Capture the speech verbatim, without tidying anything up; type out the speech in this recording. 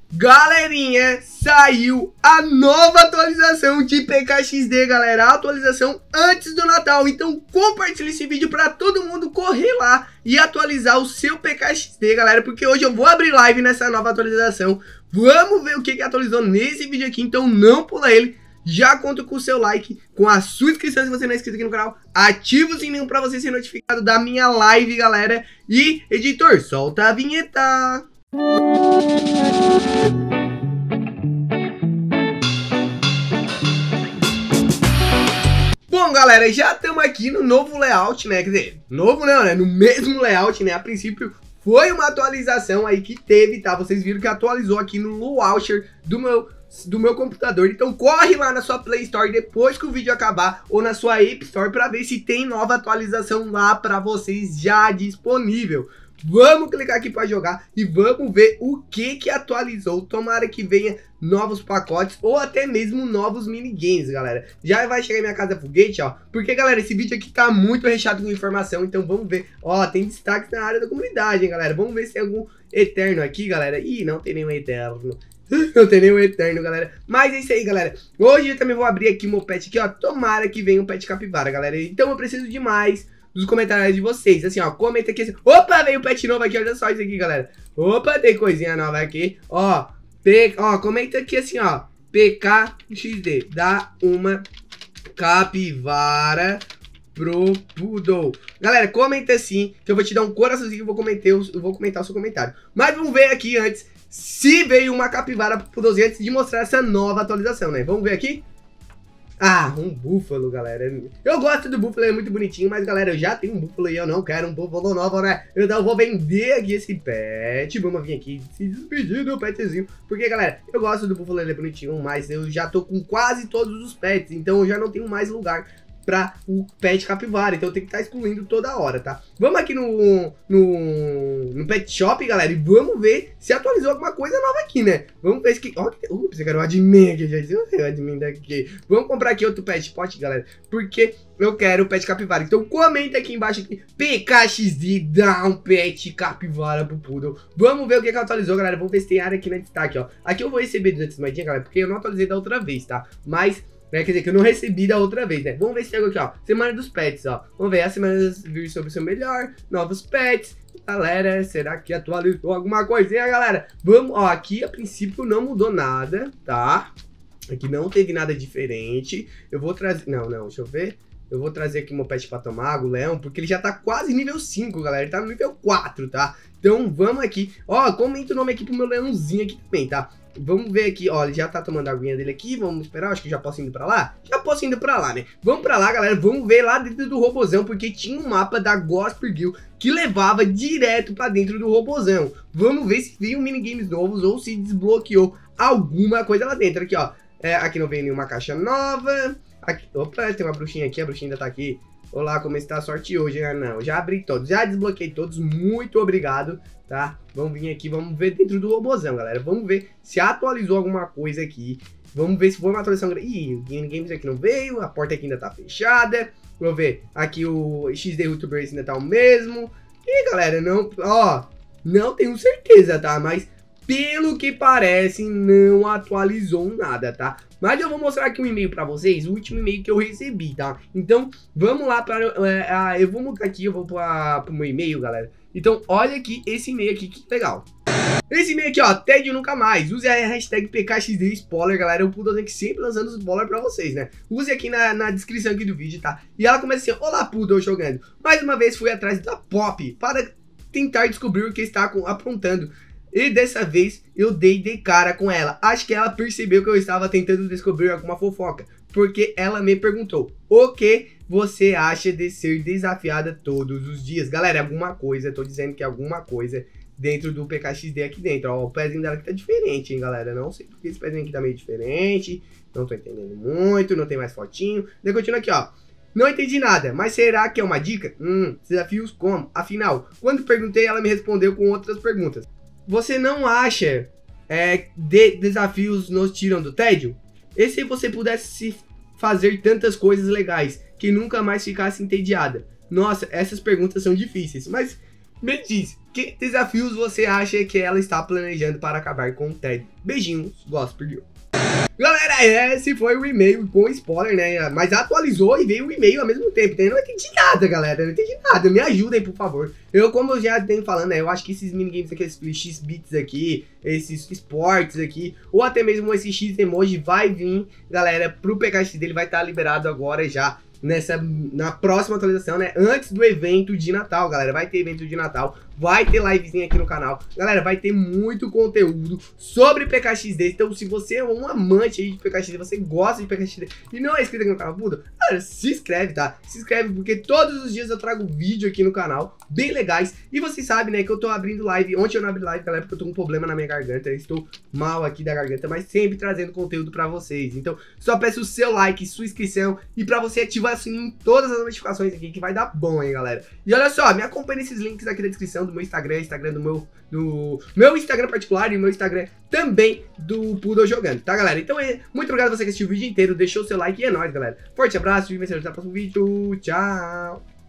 Galerinha, saiu a nova atualização de P K X D, galera. A atualização antes do Natal. Então compartilhe esse vídeo pra todo mundo correr lá e atualizar o seu P K X D, galera. Porque hoje eu vou abrir live nessa nova atualização. Vamos ver o que, que atualizou nesse vídeo aqui. Então não pula ele. Já conto com o seu like, com a sua inscrição se você não é inscrito aqui no canal. Ativa o sininho pra você ser notificado da minha live, galera. E, editor, solta a vinheta. Bom, galera, já estamos aqui no novo layout, né? Quer dizer, novo não, né? No mesmo layout, né? A princípio foi uma atualização aí que teve, tá? Vocês viram que atualizou aqui no launcher do meu... do meu computador. Então corre lá na sua Play Store depois que o vídeo acabar ou na sua App Store para ver se tem nova atualização lá para vocês já disponível. Vamos clicar aqui para jogar e vamos ver o que que atualizou. Tomara que venha novos pacotes ou até mesmo novos minigames, galera. Já vai chegar em minha casa foguete, ó. Porque, galera, esse vídeo aqui tá muito recheado com informação. Então vamos ver. Ó, tem destaques na área da comunidade, hein, galera. Vamos ver se tem algum eterno aqui, galera. Ih, não tem nenhum eterno. Não tem nenhum eterno, galera. Mas é isso aí, galera. Hoje eu também vou abrir aqui o meu pet aqui, ó. Tomara que venha um pet capivara, galera. Então eu preciso demais dos comentários de vocês. Assim, ó, comenta aqui assim. Opa, veio um pet novo aqui, olha só isso aqui, galera. Opa, tem coisinha nova aqui. Ó, P... ó, comenta aqui assim, ó. P K X D, dá uma capivara pro Poodle. Galera, comenta assim, que eu vou te dar um coraçãozinho e vou comentar, eu vou comentar o seu comentário. Mas vamos ver aqui antes se veio uma capivara pro Poodlezinho antes de mostrar essa nova atualização, né? Vamos ver aqui? Ah, um búfalo, galera. Eu gosto do búfalo, é muito bonitinho, mas, galera, eu já tenho um búfalo e eu não quero um búfalo novo, né? Então eu vou vender aqui esse pet. Vamos vir aqui se despedir do petzinho. Porque, galera, eu gosto do búfalo, ele é bonitinho, mas eu já tô com quase todos os pets, então eu já não tenho mais lugar pra o pet capivara, então eu tenho que estar excluindo toda hora, tá? Vamos aqui no, no, no pet shop, galera, e vamos ver se atualizou alguma coisa nova aqui, né? Vamos ver se que... Ó, ups, eu quero um admin aqui, já disse o admin daqui. Vamos comprar aqui outro pet pot, galera, porque eu quero o pet capivara. Então comenta aqui embaixo aqui, P K X D dá um pet capivara pro Poodle. Vamos ver o que que atualizou, galera. Vamos ver se tem área aqui na destaque, ó. Aqui eu vou receber duzentas moedinhas, galera, porque eu não atualizei da outra vez, tá? Mas... É, quer dizer, que eu não recebi da outra vez, né? Vamos ver se tem aqui, ó. Semana dos pets, ó. Vamos ver a semana vir sobre o seu melhor. Novos pets. Galera, será que atualizou alguma coisinha, galera? Vamos, ó. Aqui, a princípio, não mudou nada, tá? Aqui não teve nada diferente. Eu vou trazer... Não, não, deixa eu ver. Eu vou trazer aqui meu pet pra tomar, o leão, porque ele já tá quase nível cinco, galera. Ele tá no nível quatro, tá? Então, vamos aqui. Ó, comenta o nome aqui pro meu leãozinho aqui também, tá? Vamos ver aqui, ó, ele já tá tomando a aguinha dele aqui, vamos esperar, acho que já posso ir pra lá? Já posso ir pra lá, né? Vamos pra lá, galera, vamos ver lá dentro do robozão, porque tinha um mapa da Gospel Guild que levava direto pra dentro do robozão. Vamos ver se veio minigames novos ou se desbloqueou alguma coisa lá dentro. Aqui, ó, é, aqui não veio nenhuma caixa nova. Aqui, opa, tem uma bruxinha aqui, a bruxinha ainda tá aqui. Olá, como está a sorte hoje? Ah, não, já abri todos, já desbloqueei todos, muito obrigado, tá? Vamos vir aqui, vamos ver dentro do robozão, galera. Vamos ver se atualizou alguma coisa aqui. Vamos ver se foi uma atualização... Ih, o Game Games aqui não veio, a porta aqui ainda tá fechada. Vamos ver, aqui o X D YouTubers ainda tá o mesmo. E, galera, não... Ó, não tenho certeza, tá? Mas... pelo que parece, não atualizou nada, tá? Mas eu vou mostrar aqui um e-mail pra vocês, o último e-mail que eu recebi, tá? Então, vamos lá para... É, eu vou mudar aqui, eu vou para o meu e-mail, galera. Então, olha aqui esse e-mail aqui, que legal. Esse e-mail aqui, ó, Tédio Nunca Mais. Use a hashtag P K X D Spoiler, galera. Eu Poodle aqui sempre lançando os spoiler pra vocês, né? Use aqui na, na descrição aqui do vídeo, tá? E ela começa assim, olá, Poodle jogando. Mais uma vez fui atrás da Pop para tentar descobrir o que está aprontando. E dessa vez eu dei de cara com ela. Acho que ela percebeu que eu estava tentando descobrir alguma fofoca, porque ela me perguntou: o que você acha de ser desafiada todos os dias? Galera, alguma coisa, tô dizendo que alguma coisa dentro do P K X D aqui dentro. Ó, o pezinho dela aqui tá diferente, hein, galera. Não sei porque esse pezinho aqui tá meio diferente. Não tô entendendo muito, não tem mais fotinho. Daí continua aqui, ó. Não entendi nada, mas será que é uma dica? Hum, desafios como? Afinal, quando perguntei, ela me respondeu com outras perguntas. Você não acha é, de desafios nos tiram do tédio? E se você pudesse fazer tantas coisas legais que nunca mais ficasse entediada? Nossa, essas perguntas são difíceis, mas Me diz, que desafios você acha que ela está planejando para acabar com o Ted? Beijinhos, gosto, perdeu. Galera, esse foi o e-mail com spoiler, né? Mas atualizou e veio o e-mail ao mesmo tempo. Então eu não entendi nada, galera. Eu não entendi nada. Me ajudem, por favor. Eu, como eu já tenho falando, né? Eu acho que esses minigames aqui, esses X-Bits aqui, esses esportes aqui, ou até mesmo esse X-Emoji vai vir, galera, pro P K X dele. Vai estar liberado agora já. Nessa, na próxima atualização, né? Antes do evento de Natal, galera. Vai ter evento de Natal. Vai ter livezinha aqui no canal. Galera, vai ter muito conteúdo sobre P K X D. Então, se você é um amante aí de P K X D, você gosta de P K X D e não é inscrito aqui no canal, Buda, galera, se inscreve, tá? Se inscreve porque todos os dias eu trago vídeo aqui no canal, bem legais. E vocês sabem, né, que eu tô abrindo live. Ontem eu não abri live, galera, porque eu tô com um problema na minha garganta. Eu estou mal aqui da garganta, mas sempre trazendo conteúdo pra vocês. Então, só peço o seu like, sua inscrição e pra você ativar o sininho em todas as notificações aqui, que vai dar bom, hein, galera. E olha só, me acompanhe nesses links aqui na descrição do meu Instagram, Instagram do meu, do meu Instagram particular e o meu Instagram também do Poodle Jogando, tá, galera? Então, é, muito obrigado a você que assistiu o vídeo inteiro, deixou o seu like e é nóis, galera. Forte abraço e me vejo no próximo vídeo. Tchau!